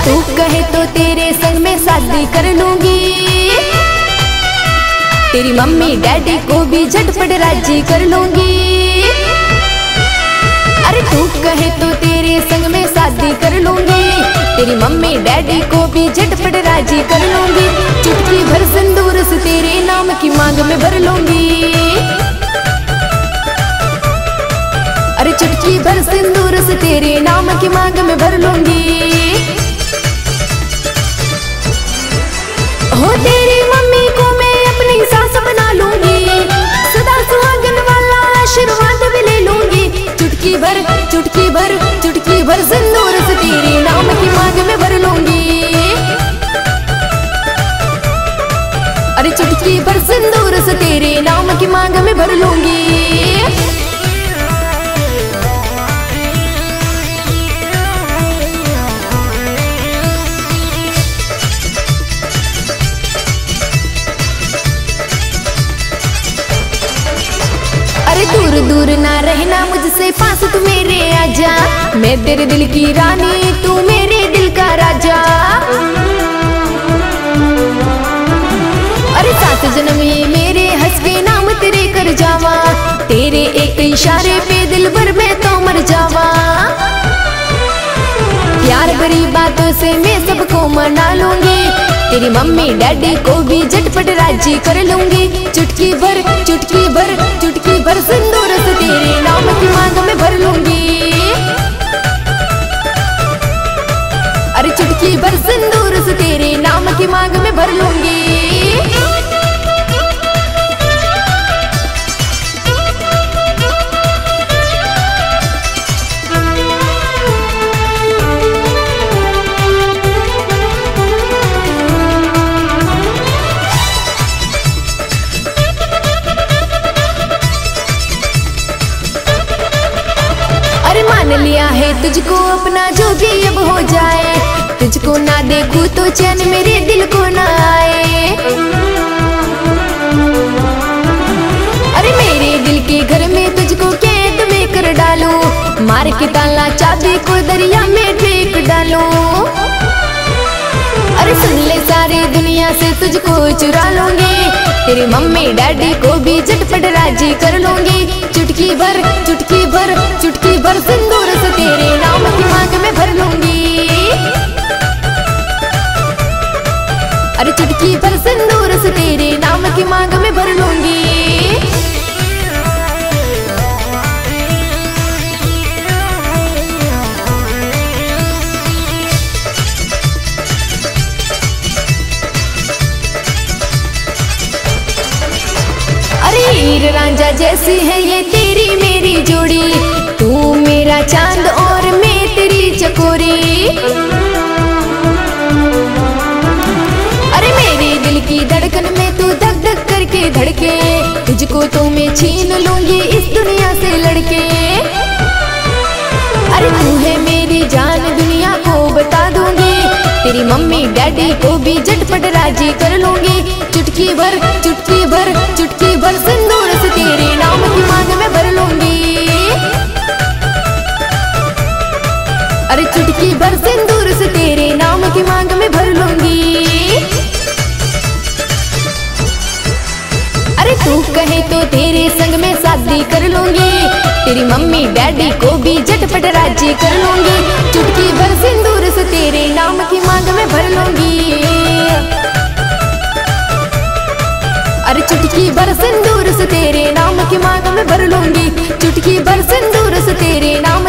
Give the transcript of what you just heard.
तू कहे तो तेरे संग में शादी कर लूंगी, तेरी मम्मी डैडी को भी झटपट राजी कर लूंगी। अरे तू कहे तो तेरे संग में शादी कर लूंगी, तेरी मम्मी डैडी को भी झटपट राजी कर लूंगी। चुटकी भर सिंदूर से तेरे नाम की मांग में भर लूंगी। अरे चुटकी भर सिंदूर से तेरे नाम की मांग में भर लूंगी। हो तेरी मम्मी को मैं अपनी सास बना लूंगी, सदा सुहागन वाला आशीर्वाद भी ले लूंगी। चुटकी भर चुटकी भर चुटकी भर सिंदूर से तेरे नाम की मांग में भर लूंगी। अरे चुटकी भर सिंदूर से तेरे नाम की मांग में भर लूंगी। अरे दूर दूर ना रहना मुझसे, पास तू मेरे आजा। मैं तेरे दिल की रानी, तू मेरे दिल का राजा। अरे 7 जन्म ये मेरे हंस के नाम तेरे कर जावा, तेरे एक इशारे पे दिल भर में तो मर जावा। प्यार भरी बातों से मैं सबको मना लूंगी, तेरी मम्मी डैडी को भी झटपट राजी कर लूंगी। चुटकी भर चुटकी भर चुटकी भर सिंदूर से तेरे नाम की मांग में भर लूंगी। अरे चुटकी भर सिंदूर से तेरे नाम की मांग में भर लूंगी। मान लिया है तुझको अपना, जो भी अब हो जाए। तुझको ना देखूं तो चैन मेरे दिल को ना आए। अरे मेरे दिल के घर में तुझको कैद में कर डालूं, मार के ताला चाबी को दरिया में फेंक डालूं। अरे सुन ले सारी दुनिया से तुझको चुरा लूंगी, तेरी मम्मी डैडी को भी झटपट राजी कर लूंगी। चुटकी भर चुटकी भर चुटकी भर सिंदूर से तेरे नाम की मांग में भर लूंगी। अरे चुटकी भर सिंदूर से तेरे नाम की मांग में भर लूंगी। हीर रांझा जैसी है ये तेरी मेरी जोड़ी, तू मेरा चांद और मैं तेरी चकोरी। अरे मेरे दिल की धड़कन में तू धक धक करके धड़के, तुझको तो मैं छीन लूंगी इस दुनिया से लड़के। अरे तू है मेरी जान, दुनिया को बता दूंगी, तेरी मम्मी डैडी को भी झटपट राजी कर लूंगी। चुटकी भर चुटकी भर चुटकी भर सिंदूर से तेरे नाम की मांग में भर लूंगी। अरे चुटकी भर सिंदूर से तेरे नाम की मांग में भर लूंगी। अरे तू कहे तो तेरे संग में शादी कर लूंगी, तेरी मम्मी डैडी को भी झटपट राजी कर लूंगी। चुटकी भर सिंदूर से तेरे नाम की मांग में भर लूंगी। अरे चुटकी भर सिंदूर से तेरे नाम की मांग में भर लूंगी। चुटकी भर सिंदूर से तेरे नाम